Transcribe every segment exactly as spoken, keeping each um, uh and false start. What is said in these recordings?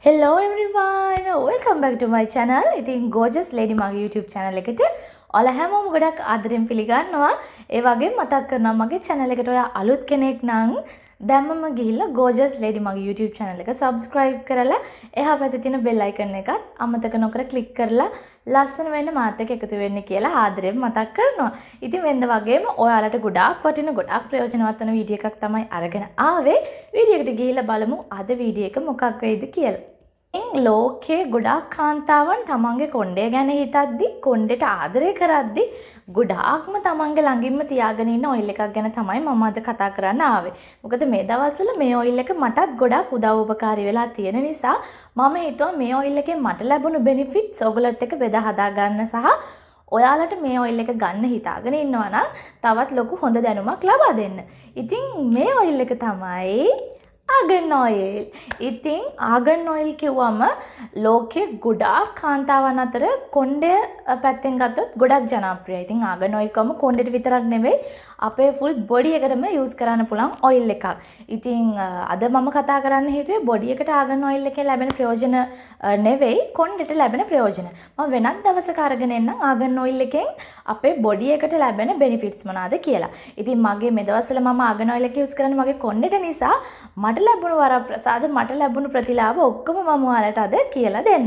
Hello everyone, welcome back to my channel. ඉතින් gorgeous lady මගේ YouTube channel එකට ඔයාලා හැමෝම ගොඩක් ආදරෙන් පිළිගන්නවා. ඒ වගේම මතක් කරනවා මගේ channel එකට ඔයා අලුත් කෙනෙක් නම් දැම්මම ගිහිල්ලා gorgeous lady මගේ YouTube channel එක subscribe කරලා එහා පැත්තේ තියෙන bell icon එකත් අමතක නොකර click කරලා ලස්සන වෙන්න මාත් එක්ක එකතු වෙන්න කියලා ආදරෙන් මතක් කරනවා. ඉතින් වෙනද වගේම ඔයාලට ගොඩාක් වටින ගොඩාක් ප්‍රයෝජනවත් වෙන වීඩියෝ එකක් තමයි අරගෙන ආවේ. වීඩියෝ එකට ගිහිල්ලා බලමු අද වීඩියෝ එක මොකක් වෙයිද කියලා. ලෝකේ ගොඩාක් කාන්තාවන් තමන්ගේ කොණ්ඩය ගැන හිතද්දි කොණ්ඩෙට ආදරය කරද්දි ගොඩාක්ම තමන්ගේ ළඟින්ම තියාගෙන ඉන්න ඔයිල් එකක් ගැන තමයි මම අද කතා කරන්න ආවේ. මොකද මේ දවස්වල මේ ඔයිල් එක මටත් ගොඩාක් උදව් උපකාරී වෙලා තියෙන නිසා මම හිතුවා මේ ඔයිල් එකෙන් මට ලැබුණු benefits ඔයගොල්ලොත් එක්ක බෙදා හදා ගන්න සහ ඔයාලට මේ ඔයිල් එක ගන්න හිතාගෙන ඉන්නවා නම් තවත් ලොකු හොඳ දැනුමක් ලබා දෙන්න. ඉතින් මේ ඔයිල් එක තමයි argan oil. ඉතින් argan oil කිව්වම ලෝකේ ගොඩාක් කාන්තාවන් අතර කොණ්ඩය පැත්තෙන් ගත්තොත් ගොඩක් ජනප්‍රියයි. ඉතින් argan oil කම කොණ්ඩෙට විතරක් නෙවෙයි අපේ full body එකටම use කරන්න පුළුවන් oil එකක්. ඉතින් අද මම කතා කරන්න හේතුවේ body එකට argan oil එකෙන් ලැබෙන ප්‍රයෝජන නෙවෙයි කොණ්ඩෙට ලැබෙන ප්‍රයෝජන. මම වෙනත් දවසක අරගෙන එන්නම් argan oil එකෙන් අපේ body එකට ලැබෙන benefits මොනවාද කියලා. ඉතින් මගේ මේ දවස්වල මම argan oil එක use කරන්නේ මගේ කොණ්ඩෙට නිසා මට ලැබුණු වරප්‍රසාද මට ලැබුණු ප්‍රතිලාභ ඔක්කොම මම ඔයාලට අද කියලා දෙන්නම්.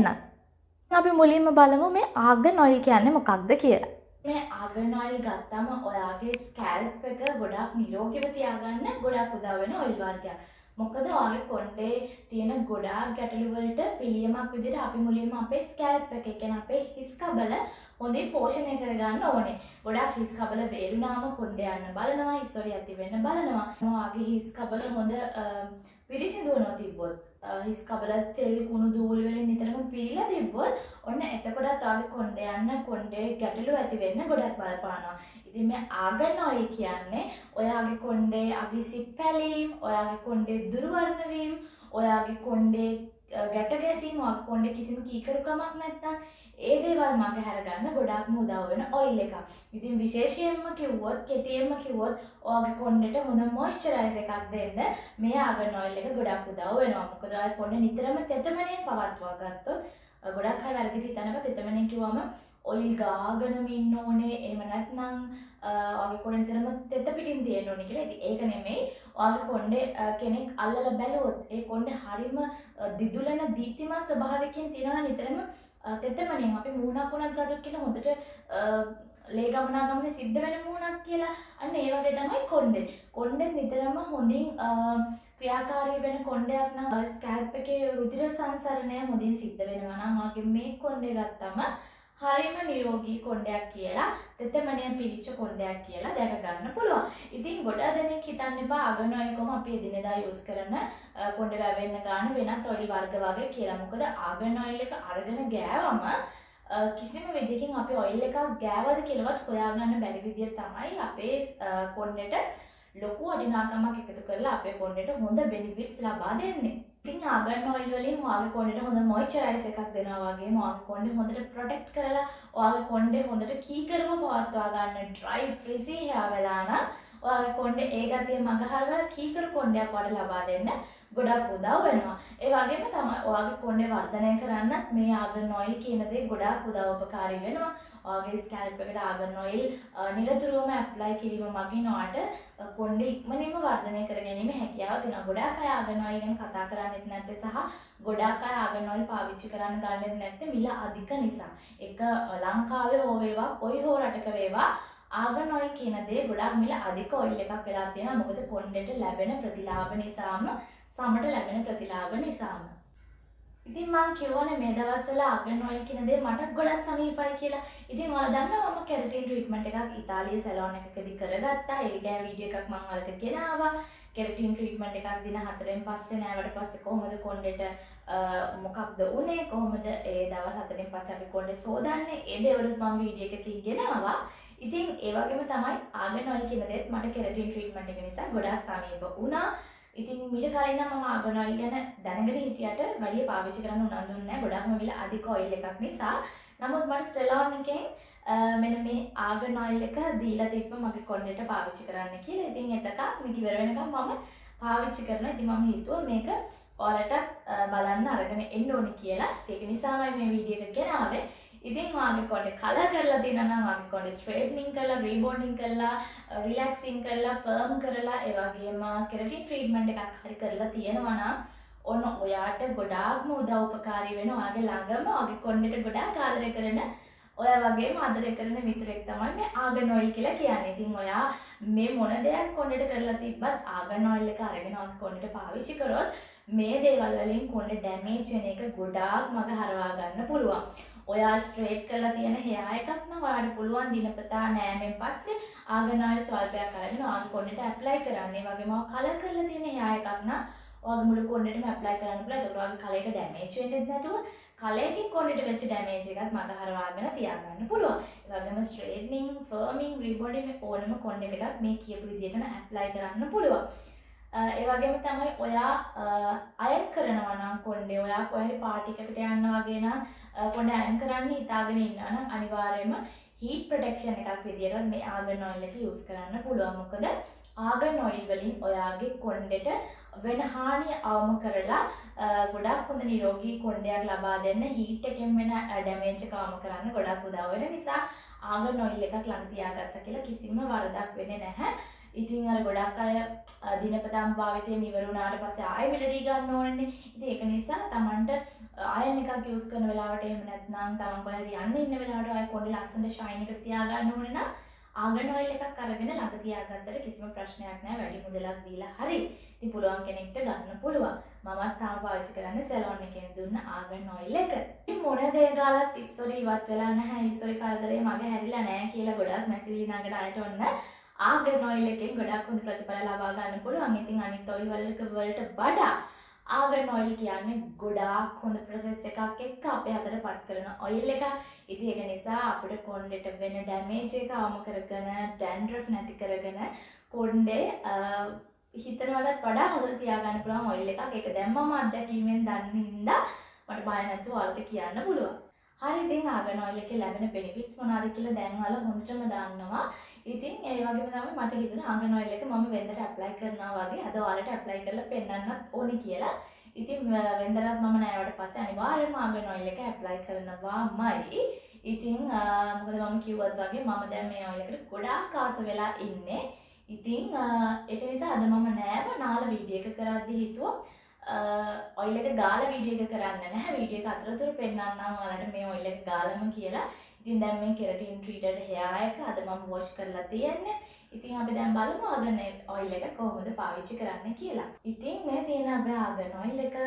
අපි මුලින්ම බලමු මේ argan oil කියන්නේ මොකක්ද කියලා. මේ argan oil ගත්තම ඔයාගේ ස්කැල්ප් එක ගොඩාක් නිරෝගීව තියාගන්න ගොඩාක් උදව් වෙන oil වර්ගයක්. මොකද ඔයාගේ කොණ්ඩේ තියෙන ගොඩාක් ගැටලු වලට පිළියමක් විදිහට අපි මුලින්ම අපේ ස්කැල්ප් එක, ඒ කියන්නේ අපේ හිස් කබල හොඳින් පෝෂණය කරගන්න ඕනේ. ගොඩාක් හිස් කබල වේරුනාම කොණ්ඩේ යන්න බලනවා, ඉස්සොරිය ඇති වෙන්න බලනවා. ඔයාගේ හිස් කබල හොඳ පිරිසිදුවනවා තිබ්බොත්, හිස් කබල තෙල් කුණු දූලි වලින් නිතරම පිරීලා තිබ්බොත් ඔන්න එතකොටත් ඔයාගේ කොණ්ඩේ යන්න කොණ්ඩේ ගැටලු ඇති වෙන්න ගොඩක් බලපානවා. ඉතින් මේ argan oil කියන්නේ ඔයාගේ කොණ්ඩේ අගිසි පැලීම්, ඔයාගේ කොණ්ඩේ දුර්වර්ණ වීම, ඔයාගේ කොණ්ඩේ ගැට ගැසීම, ඔයාගේ කොණ්ඩේ කිසිම කීකරුකමක් නැත්නම් ඒ දේවල් මගේ හැරගන්න ගොඩාක්ම උදව් වෙන oil එකක්. ඉතින් විශේෂයෙන්ම කිව්වොත්, කෙටියෙන්ම කිව්වොත් ඔයාගේ කොණ්ඩෙට හොඳ moisturize එකක් දෙන්න මේ argan oil එක ගොඩාක් උදව් වෙනවා. මොකද ඔයාගේ කොණ්ඩේ නිතරම තෙතමනේ පවත්වා ගත්තොත් ගොඩක් අය වැරදිට හිතනවා තෙතමනේ කිව්වම oil ගාගෙනම ඉන්න ඕනේ, එහෙම නැත්නම් ඔයාගේ කොණ්ඩේ නිතරම තෙත පිටින් තියෙන්න ඕනේ කියලා. ඉතින් ඒක නෙමෙයි. ඔයාගේ කොණ්ඩේ කෙනෙක් අල්ලලා බැලුවොත් ඒ කොණ්ඩේ හරිම දිදුලන දීප්තිමත් ස්වභාවයකින් තියෙනවා නිතරම තෙතමනේ. අපි මූණක් උනත් ගත්තොත් කියන හොඳට ලේ ගමනාගමනේ සිද්ධ වෙන මූණක් කියලා. අන්න ඒ වගේ තමයි කොණ්ඩේ. කොණ්ඩේ නිතරම හොඳින් ක්‍රියාකාරී වෙන කොණ්ඩයක් නම් ස්කැල්ප් එකේ රුධිර සංසරණය හොඳින් සිද්ධ වෙනවා නම් ඔයාගේ මේ කොණ්ඩේ ගත්තම හරිම නිරෝගී කොණ්ඩයක් කියලා, තෙතමනේ පිරිච්ච කොණ්ඩයක් කියලා දැක ගන්න පුළුවන්. ඉතින් ගොඩක් දෙනෙක් හිතන්න එපා argan oil කොහොම අපි එදිනෙදා යූස් කරන කොණ්ඩේ වැවෙන්න ගන්න වෙනත් oil වර්ග වගේ කියලා. මොකද argan oil එක අරගෙන ගෑවම කිසිම විදිහකින් අපි oil එකක් ගෑවද කියලාවත් හොයාගන්න බැරි විදියට තමයි අපේ කොණ්ඩෙට ලොකු වටිනාකමක් එකතු කරලා අපේ කොණ්ඩෙට හොඳ benefits ලබා දෙන්නේ. ඉතින් argan oil වලින් ඔයාගේ කොණ්ඩෙට හොඳ moisturize එකක් දෙනවා වගේම ඔයාගේ කොණ්ඩේ හොඳට protect කරලා ඔයාගේ කොණ්ඩේ හොඳට කීකරුව පවත්වා ගන්න dry frizzy hair වෙලා නම් ඔයාගේ කොණ්ඩේ ඒ ගතිය මගහරවල කීකරු කොණ්ඩයක් වඩ ලබා දෙන්න ගොඩක් උදව් වෙනවා. ඒ වගේම තමයි ඔයාගේ කොණ්ඩේ වර්ධනය කරන්නත් මේ argan oil කියන දේ ගොඩක් උදව් උපකාරී වෙනවා. ඔයාගේ ස්කැල්ප් එකට argan oil නිරතුරුවම ඇප්ලයි කිරීම මගින් ඔයාට කොණ්ඩේ ඉක්මනින්ම වර්ධනය කර ගැනීම හැකියාව තියෙනවා. ගොඩක් අය argan oil ගැන කතා කරන්නේ නැත්තේ සහ ගොඩක් අය argan oil පාවිච්චි කරන්න ගන්නෙත් නැත්තේ මිල අධික නිසා. ඒක ලංකාවේ හෝ වේවා කොයි හෝ රටක වේවා argan oil කියන දේ ගොඩක් මිල අධික oil එකක් වෙලා තියෙනවා. මොකද කොණ්ඩෙට ලැබෙන ප්‍රතිලාභ නිසාම, සමට ලැබෙන ප්‍රතිලාභ නිසාම. ඉතින් මම කියවනේ මේ දවස්වල argan oil කියන දේ මටත් ගොඩක් සමීපයි කියලා. ඉතින් ඔයාලා දන්නවා මම keratin treatment එකක් ඉතාලියේ සැලෝන් එකකදී කරගත්තා. ඒ ගැන වීඩියෝ එකක් මම ඔයාලට ගෙනාවා. keratin treatment එකක් දින හතරෙන් පස්සේ නෑවට පස්සේ කොහොමද කොණ්ඩෙට මොකක්ද උනේ, කොහොමද ඒ දවස් හතරෙන් පස්සේ අපි කොණ්ඩේ සෝදන්නේ, ඒ දේවලුත් මම වීඩියෝ එකකින් ගෙනාවා. ඉතින් ඒ වගේම තමයි argan oil කියන දේත් මට keratin treatment එක නිසා ගොඩක් සමීප වුණා. ඉතින් මීට කලින් නම් මම argan oil ගැන දැනගෙන හිටියට වැඩි පාවිච්චි කරන්න උනන්දුන්නේ නැහැ. ගොඩක්ම මිල අධික oil එකක් නිසා. නමුත් මට සැලෝන් එකෙන් මෙන්න මේ argan oil එක දීලා තිබ්බ මගේ කොණ්ඩේට පාවිච්චි කරන්න කියලා. ඉතින් එතක මේක ඉවර වෙනකම් මම පාවිච්චි කරනවා. ඉතින් මම හිතුවා මේක ඔයාලටත් බලන්න අරගෙන එන්න ඕනේ කියලා. ඒක නිසාමයි මේ වීඩියෝ එක ගෙනාවේ. ඉතින් වාගේ කොණ්ඩේ කලර් කරලා තියෙනවා නම් වාගේ කොණ්ඩේ ස්ට්‍රේට්නින් කරලා, රීබොන්ඩින් කරලා, රිලැක්සින් කරලා, පර්ම් කරලා, ඒ වගේම කෙරටින් ට්‍රීට්මන්ට් එකක් හරි කරලා තියෙනවා නම් ඔන්න ඔයාට ගොඩාක්ම උදව් උපකාරී වෙනවා. ඔයාගේ ළඟම ඔයාගේ කොණ්ඩේට ගොඩාක් ආදරය කරන ඔයා වගේම ආදරය කරන මිතුරෙක් තමයි මේ ආගන් ඔයිල් කියලා කියන්නේ. ඉතින් ඔයා මේ මොන දෙයක් කොණ්ඩේට කරලා තිබ්බත් ආගන් ඔයිල් එක අරගෙන ඔයාගේ කොණ්ඩේට පාවිච්චි කරොත් මේ දේවල් වලින් කොණ්ඩේ ඩැමේජ් වෙන එක ගොඩාක් මග හරවා ගන්න පුළුවන්. ඔයා ස්ට්‍රේට් කරලා තියෙන හෙයා එකක් නම් ඔයාට පුළුවන් දිනපතා නෑමෙන් පස්සේ ආගන් ඔයිල් ස්වල්පයක් අරගෙන ඔයාගේ කොණ්ඩේට ඇප්ලයි කරන්න. ඒ වගේම ඔයා කලර් කරලා තියෙන හෙයා එකක් නම් ඔයාගේ මුළු කොණ්ඩේටම ඇප්ලයි කරන්න පුළුවන්. ඒකට ඔයාගේ කලර් එක ඩැමේජ් වෙන්නේ නැතුව කලයකින් කොණ්ඩේට වෙච්ච ඩැමේජ් එකත් මග හරවාගෙන තියාගන්න පුළුවන්. ඒ වගේම ස්ට්‍රේට්නින්, ෆර්මින්, රීබොන්ඩින් ඕනම කොණ්ඩේකටත් මේ කියපු විදිහටම ඇප්ලයි කරන්න පුළුවන්. ඒ වගේම තමයි ඔයා අයන් කරනවා නම් කොණ්ඩේ ඔයා කොහේ පාටි එකකට යනවා වගේ නම් කොණ්ඩේ අයන් කරන්න හිතාගෙන ඉන්නවා නම් අනිවාර්යයෙන්ම heat protection එකක් විදිහට මේ ආගන් ඔයිල් එක use කරන්න පුළුවන්. මොකද ආගන් ඔයිල් වලින් ඔයාගේ කොණ්ඩේට වෙන හානිය අවම කරලා ගොඩක් හොඳ නිරෝගී කොණ්ඩයක් ලබා දෙන්න, heat එකෙන් වෙන damage එක අවම කරන්න ගොඩක් උදව් වෙන නිසා ආගන් ඔයිල් එකක් ළඟ තියාගත්තා කියලා කිසිම වරදක් වෙන්නේ නැහැ. ඉතින් අර ගොඩක් අය දිනපතාම භාවිතයෙන් ඉවර වුණාට පස්සේ ආයෙ මිලදී ගන්න ඕනේ. ඉතින් ඒක නිසා Tamanට අයන් එකක් යූස් කරන වෙලාවට එහෙම නැත්නම් Taman කොහේ හරි යන්න ඉන්න වෙලාවට ආයෙ කොණ්ඩේ ලස්සනට ෂයින් එකට තියාගන්න ඕනේ නම් ආගන් ඔයිල් එකක් අරගෙන ළඟ තියාගත්තට කිසිම ප්‍රශ්නයක් නැහැ. වැඩි මුදලක් දීලා හරි. ඉතින් පුළුවන් කෙනෙක්ට ගන්න පුළුවන්. මමත් තාම පාවිච්චි කරන්නේ සැලොන් එකෙන් දුන්න ආගන් ඔයිල් එක. ඉතින් මොන දේ ගාලත් ඉස්තොරි ඉවත් වෙලා නැහැ. ඉස්තොරි කරදරේ මගේ හැරිලා නැහැ කියලා ගොඩක් මැසිවිලි නගන අයට ඔන්න ආගන් ඔයිල් එකෙන් ගොඩක් හොඳ ප්‍රතිඵල ලබා ගන්න පුළුවන්. ඉතින් අනිත් ඔයිල් වලක වලට වඩා ආගන් ඔයිල් කියන්නේ ගොඩාක් හොඳ ප්‍රොසෙස් එකක් එක්ක අපේ අතට පත් කරන ඔයිල් එකක්. ඉතින් ඒක නිසා අපිට කොණ්ඩේට වෙන ඩැමේජ් එක අවම කරගෙන, dandruff නැති කරගෙන කොණ්ඩේ හිතනවලට වඩා හොඳට තියාගන්න පුළුවන් ඔයිල් එකක්. ඒක දැන් මම අත්දැකීමෙන් දන්න හින්දා මට බය නැතුව ඔයාලට කියන්න පුළුවන්. හරි, ඉතින් ආගන් ඔයිල් එකේ ලැබෙන benefits මොනවාද කියලා දැන් ඔයාලා හොඳටම දන්නවා. ඉතින් ඒ වගේම තමයි මට හිතුණා ආගන් ඔයිල් එක මම වෙන්දට ඇප්ලයි කරනවා වගේ අද ඔයාලට ඇප්ලයි කරලා පෙන්නන්නත් ඕනේ කියලා. ඉතින් වෙන්දරත් මම නෑවට පස්සේ අනිවාර්යයෙන්ම ආගන් ඔයිල් එක ඇප්ලයි කරනවාමයි. ඉතින් මොකද මම කිව්වත් වගේ මම දැන් මේ ඔයිල් එකට ගොඩාක් ආස වෙලා ඉන්නේ. ඉතින් ඒක නිසා අද මම නෑව නාල වීඩියෝ එක කරද්දී හිතුවා ඔයිල් එක ගාලා වීඩියෝ එක කරන්න නැහැ. වීඩියෝ එක අතරතුර පෙන්නන්නම් ඔයාලට මේ ඔයිල් එක ගාලම කියලා. ඉතින් දැන් මේ කෙරටින් ට්‍රීටඩ් හෙයා එක අද මම වොෂ් කරලා තියෙන්නේ. ඉතින් අපි දැන් බලමු ආගන් ඔයිල් එක කොහොමද පාවිච්චි කරන්න කියලා. ඉතින් මේ තියෙන අපේ ආගන් ඔයිල් එක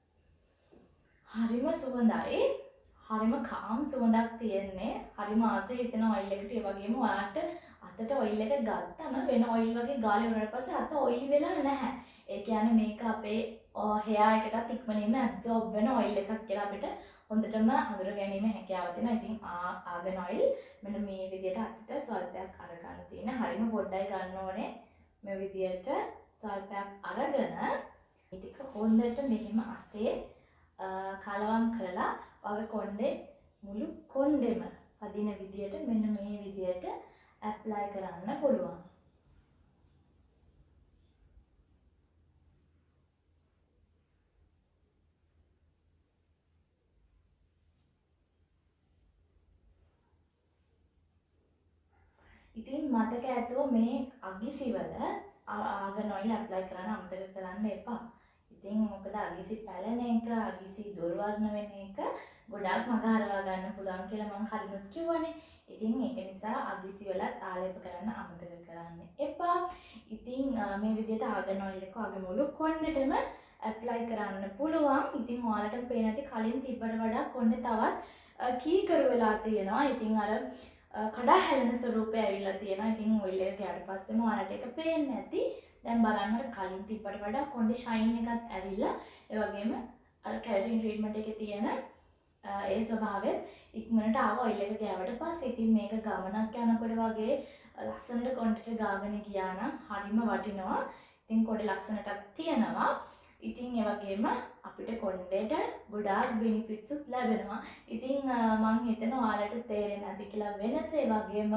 හරිම සුවඳයි. හරිම කාම් සුවඳක් තියෙන්නේ. හරිම ආසෙ හිතෙන ඔයිල් එකට. ඒ වගේම ඔයාලට අතට ඔයිල් එක ගත්තම වෙන ඔයිල් වගේ ගාලා ඉවරනට පස්සේ අත ඔයිල් වෙලා නැහැ. ඒ කියන්නේ මේක අපේ හෙයා එකටත් ඉක්මනින්ම ඇබ්සෝබ් වෙන ඔයිල් එකක් කියලා අපිට හොඳටම අඳුර ගැනීම හැකියාව තියෙනවා. ඉතින් ආගන් ඔයිල් මෙන්න මේ විදිහට අතට ස්වල්පයක් අරගන්න තියෙන. හරිම පොඩ්ඩයි ගන්න ඕනේ. මේ විදිහට ස්වල්පයක් අරගෙන ටික හොඳට මෙහෙම අතේ කලවම් කරලා වගේ කොණ්ඩේ මුළු කොණ්ඩෙම පදින විදිහට මෙන්න මේ විදිහට ඇප්ලයි කරන්න පුළුවන්. ඉතින් මතක ඇතුව මේ අගිසිවල ආගන් ඔයිල් ඇප්ලයි කරන්න අමතක කරන්න එපා. ඉතින් මොකද අගිසි පැලෙන එක, අගිසි දුර්වර්ණ වෙන එක ගොඩාක් මග හරවා ගන්න පුළුවන් කියලා මම කලිනුත් කිව්වනේ. ඉතින් ඒක නිසා අගිසි වලත් ආලේප කරන්න අමතක කරන්න එපා. ඉතින් මේ විදිහට ආගන් ඔයිල් එක ඔයාගේ මුළු කොණ්ඩෙටම ඇප්ලයි කරන්න පුළුවන්. ඉතින් ඔයාලට පේන ඇති කලින් තිබ්බට වඩා කොණ්ඩේ තවත් කීකරු වෙලා තියෙනවා. ඉතින් අර කඩා හැලෙන ස්වරූපය ඇවිල්ලා තියෙනවා. ඉතින් ඔයිල් එක ගියාට පස්සේම ඔයාලට ඒක පේන්නේ නැති. දැන් බලන්න කලින් තිබ්බට වඩා කොණ්ඩේ ෂයින් එකක් ඇවිල්ලා ඒ වගේම අර කැරටින් ට්‍රීට්මන්ට් එකේ තියෙන ඒ ස්වභාවයත් ඉක්මනට ආව ඔයිල් එක ගෑවට පස්සේ. ඉතින් මේක ගමනක් යනකොට වගේ ලස්සනට කොණ්ඩේට ගාගෙන ගියා නම් හරිම වටිනවා. ඉතින් කොණ්ඩේ ලස්සනටත් තියෙනවා. ඉතින් ඒ වගේම අපිට කොණ්ඩේට ගොඩාක් benefits උත් ලැබෙනවා. ඉතින් මම හිතනවා ඔයාලට තේරෙන්නේ නැති කියලා වෙනස. ඒ වගේම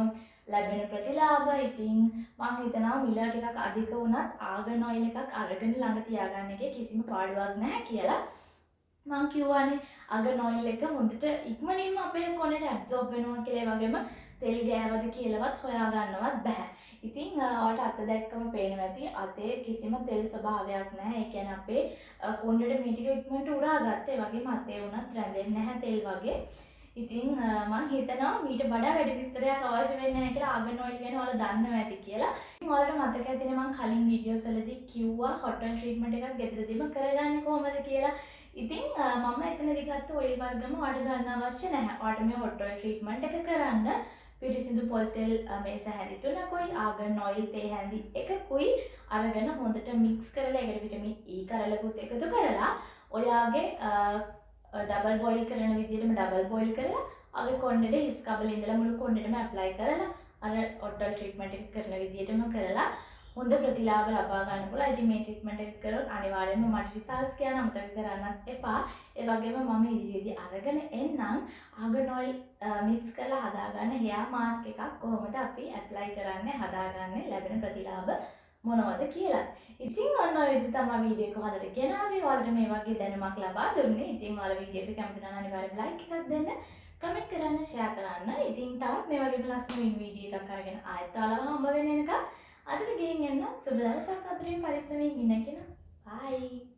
ලැබෙන ප්‍රතිලාභ. ඉතින් මම හිතනවා මිල ටිකක් අධික වුණත් ආගන් ඔයිල් එකක් අරගෙන ළඟ තියාගන්න එකේ කිසිම පාඩුවක් නැහැ කියලා. මම කියවනේ ආගන් ඔයිල් එක හොඳට ඉක්මනින්ම අපේ කොණයට ඇබ්සෝබ් වෙනවා කියලා. ඒ වගේම තෙල් ගෑවද කියලාවත් හොයා ගන්නවත් බෑ. ඉතින් ඔයාලට අත දැක්කම පේනවා ඇති අතේ කිසිම තෙල් ස්වභාවයක් නැහැ. ඒ කියන්නේ අපේ කොණ්ඩේට මේ ටික ඉක්මනට උරා ගත්තා. ඒ වගේම අතේ උනත් රැඳෙන්නේ නැහැ තෙල් වගේ. ඉතින් මම හිතනවා මීට වඩා වැඩි විස්තරයක් අවශ්‍ය වෙන්නේ නැහැ කියලා ආගන් ඔයිල් ගැන ඔයාලා දන්නවා ඇති කියලා. ඉතින් ඔයාලට මතක ඇතිනේ මම කලින් වීඩියෝස් වලදී කිව්වා හොට් ඔයිල් ට්‍රීට්මන්ට් එකක් ගෙදරදීම කරගන්නේ කොහොමද කියලා. ඉතින් මම එතනදී ගත්ත ඔයිල් වර්ගම ඔයාලට ගන්න අවශ්‍ය නැහැ. ඔයාලට මේ හොට් ඔයිල් ට්‍රීට්මන්ට් එක කරන්න පිරිසිදු පොල් තෙල් මේස හැඳි තුනකුයි ආගන් ඔයිල් තේ හැඳි එකකුයි අරගෙන හොඳට මික්ස් කරලා ඒකට විටමින් E කරලකුත් එකතු කරලා ඔයාගේ ඩබල් බොයිල් කරන විදිහටම ඩබල් බොයිල් කරලා අගේ කොණ්ඩේට හිස් කබලේ ඉඳලා මුළු කොණ්ඩේටම ඇප්ලයි කරලා අර හොට් ඔයිල් ට්‍රීට්මන්ට් එක කරන විදිහටම කරලා හොඳ ප්‍රතිලාභ ලබා ගන්න පුළුවන්. ඉතින් මේ ට්‍රීට්මන්ට් එක කරොත් අනිවාර්යයෙන්ම මට රිසල්ට්ස් කියන අමතක කරන්නත් එපා. ඒ වගේම මම ඉදිරියේදී අරගෙන එන්නම් ආගන් ඔයිල් මික්ස් කරලා හදාගන්න හෙයාර් මාස්ක් එකක් කොහොමද අපි ඇප්ලයි කරන්නේ හදාගන්නේ ලැබෙන ප්‍රතිලාභ මොනවද කියලා. ඉතින් ඔන්න ඔය විදිහට තමයි වීඩියෝ එක හදලා ගෙනාවේ. ඔයාලට මේ වගේ දැනුමක් ලබා දුන්නේ. ඉතින් ඔයාලා වීඩියෝ එකට කැමති නම් අනිවාර්යයෙන්ම ලයික් එකක් දෙන්න, කමෙන්ට් කරන්න, ෂෙයා කරන්න. ඉතින් තවත් මේ වගේම ලස්සන වීඩියෝ එකක් අරගෙන ආයෙත් ඔයාලම හම්බ වෙන්න එනකම් අදට ගිහින් එන්න සුබ දවසක් අතරින් පරිස්සමින් ඉන්න කියන. බයි.